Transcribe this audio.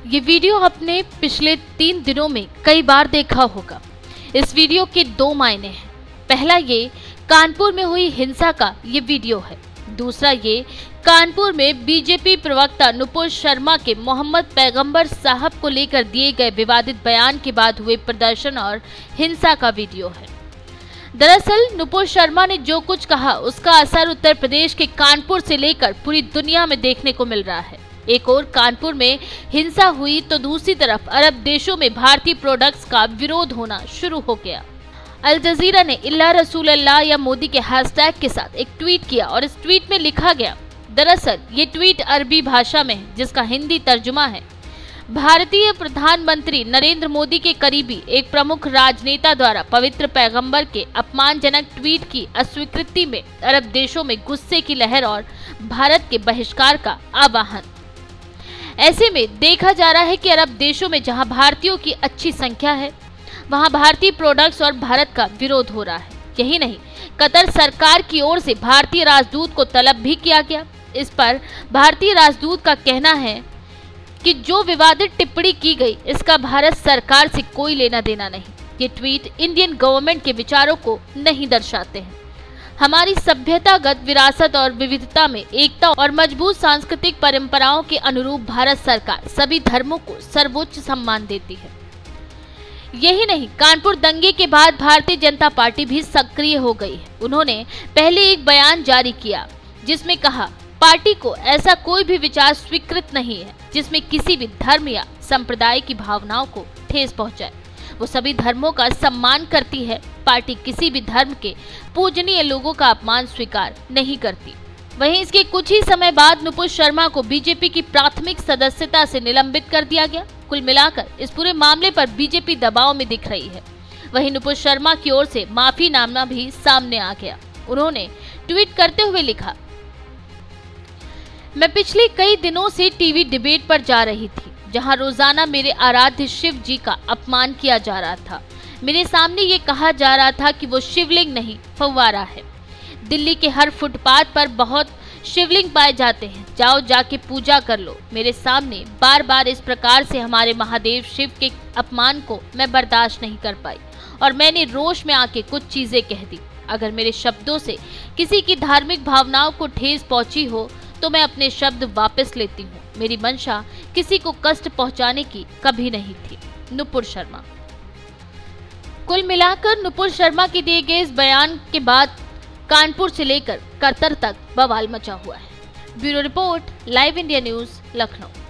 ये वीडियो आपने पिछले 3 दिनों में कई बार देखा होगा। इस वीडियो के 2 मायने हैं। पहला, ये कानपुर में हुई हिंसा का ये वीडियो है। दूसरा, ये कानपुर में बीजेपी प्रवक्ता नुपुर शर्मा के मोहम्मद पैगंबर साहब को लेकर दिए गए विवादित बयान के बाद हुए प्रदर्शन और हिंसा का वीडियो है। दरअसल नुपुर शर्मा ने जो कुछ कहा उसका असर उत्तर प्रदेश के कानपुर से लेकर पूरी दुनिया में देखने को मिल रहा है। एक ओर कानपुर में हिंसा हुई तो दूसरी तरफ अरब देशों में भारतीय प्रोडक्ट्स का विरोध होना शुरू हो गया। अल जजीरा ने इल्ला रसूल अल्लाह या मोदी के हैशटैग के साथ एक ट्वीट किया और इस ट्वीट में लिखा गया, दरअसल ये ट्वीट अरबी भाषा में है जिसका हिंदी तर्जुमा है, भारतीय प्रधानमंत्री नरेंद्र मोदी के करीबी एक प्रमुख राजनेता द्वारा पवित्र पैगंबर के अपमानजनक ट्वीट की अस्वीकृति में अरब देशों में गुस्से की लहर और भारत के बहिष्कार का आह्वान। ऐसे में देखा जा रहा है कि अरब देशों में जहां भारतीयों की अच्छी संख्या है वहां भारतीय प्रोडक्ट्स और भारत का विरोध हो रहा है। यही नहीं, कतर सरकार की ओर से भारतीय राजदूत को तलब भी किया गया। इस पर भारतीय राजदूत का कहना है कि जो विवादित टिप्पणी की गई इसका भारत सरकार से कोई लेना देना नहीं। ये ट्वीट इंडियन गवर्नमेंट के विचारों को नहीं दर्शाते हैं। हमारी सभ्यतागत विरासत और विविधता में एकता और मजबूत सांस्कृतिक परंपराओं के अनुरूप भारत सरकार सभी धर्मों को सर्वोच्च सम्मान देती है। यही नहीं, कानपुर दंगे के बाद भारतीय जनता पार्टी भी सक्रिय हो गई है। उन्होंने पहले एक बयान जारी किया जिसमें कहा, पार्टी को ऐसा कोई भी विचार स्वीकृत नहीं है जिसमें किसी भी धर्म या संप्रदाय की भावनाओं को ठेस पहुंचाए। वो सभी धर्मों का सम्मान करती है। पार्टी किसी भी धर्म के पूजनीय लोगों का अपमान स्वीकार नहीं करती। वहीं इसके कुछ ही समय बाद नुपुर शर्मा को बीजेपी की प्राथमिक सदस्यता से निलंबित कर दिया गया। कुल मिलाकर इस पूरे मामले पर बीजेपी दबाव में दिख रही है। वहीं नुपुर शर्मा की ओर से माफीनामा भी सामने आ गया। उन्होंने ट्वीट करते हुए लिखा, मैं पिछले कई दिनों से टीवी डिबेट पर जा रही थी जहां रोजाना मेरे आराध्य शिव जी का अपमान किया जा रहा था। मेरे सामने ये कहा जा रहा था कि वो शिवलिंग नहीं फव्वारा है। दिल्ली के हर फुटपाथ पर बहुत शिवलिंग पाए जाते हैं, जाओ जाके पूजा कर लो। मेरे सामने बार बार इस प्रकार से हमारे महादेव शिव के अपमान को मैं बर्दाश्त नहीं कर पाई और मैंने रोष में आके कुछ चीजें कह दी। अगर मेरे शब्दों से किसी की धार्मिक भावनाओं को ठेस पहुंची हो तो मैं अपने शब्द वापस लेती हूँ। मेरी मंशा किसी को कष्ट पहुंचाने की कभी नहीं थी। नुपुर शर्मा। कुल मिलाकर नुपुर शर्मा के दिए गए इस बयान के बाद कानपुर से लेकर कतर तक बवाल मचा हुआ है। Bureau report, live India news, Lucknow.